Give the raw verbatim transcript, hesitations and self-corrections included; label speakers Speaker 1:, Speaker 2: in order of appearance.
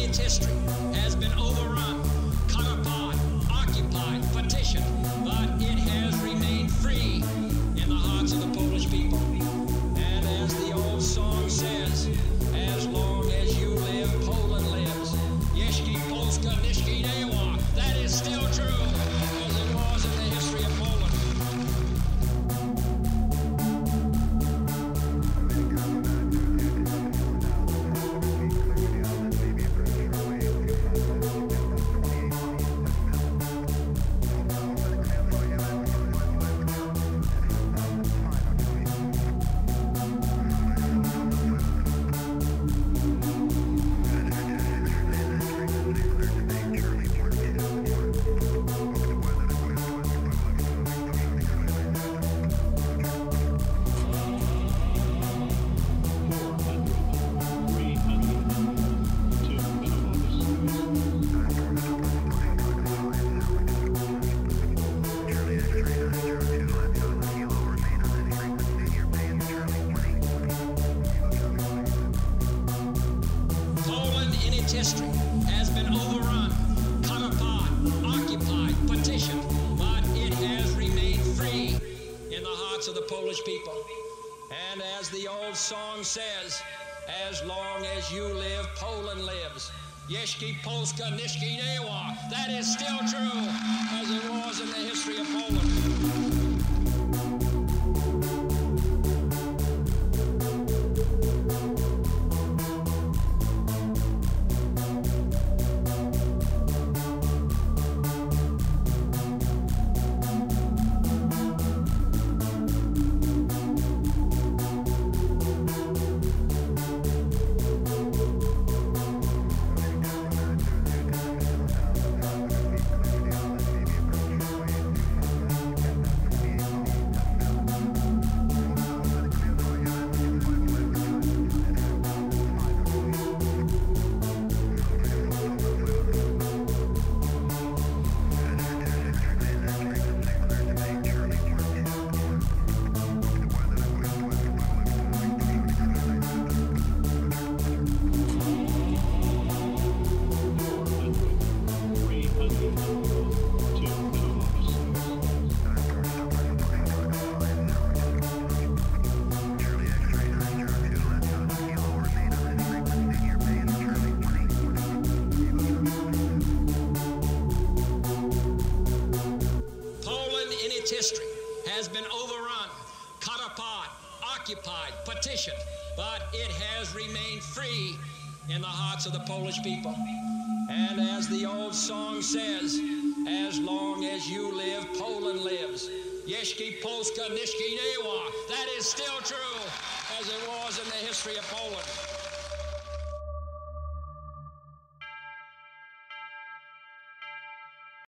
Speaker 1: its history has been overrun, cut apart, occupied, petitioned, but it has remained free in the hearts of the Polish people. And as the old song says, as long as you live, Poland lives. Jeśli Polska istnieje, that is still true, as it was in the history of Poland. History has been overrun, cut apart, occupied, petitioned, but it has remained free in the hearts of the Polish people. And as the old song says, as long as you live, Poland lives. Jeśli Polska istnieje, that is still true, as it was in the history of Poland. History has been overrun, cut apart, occupied, petitioned, but it has remained free in the hearts of the Polish people. And as the old song says, as long as you live, Poland lives. Jeśli Polska istnieje, that is still true, as it was in the history of Poland.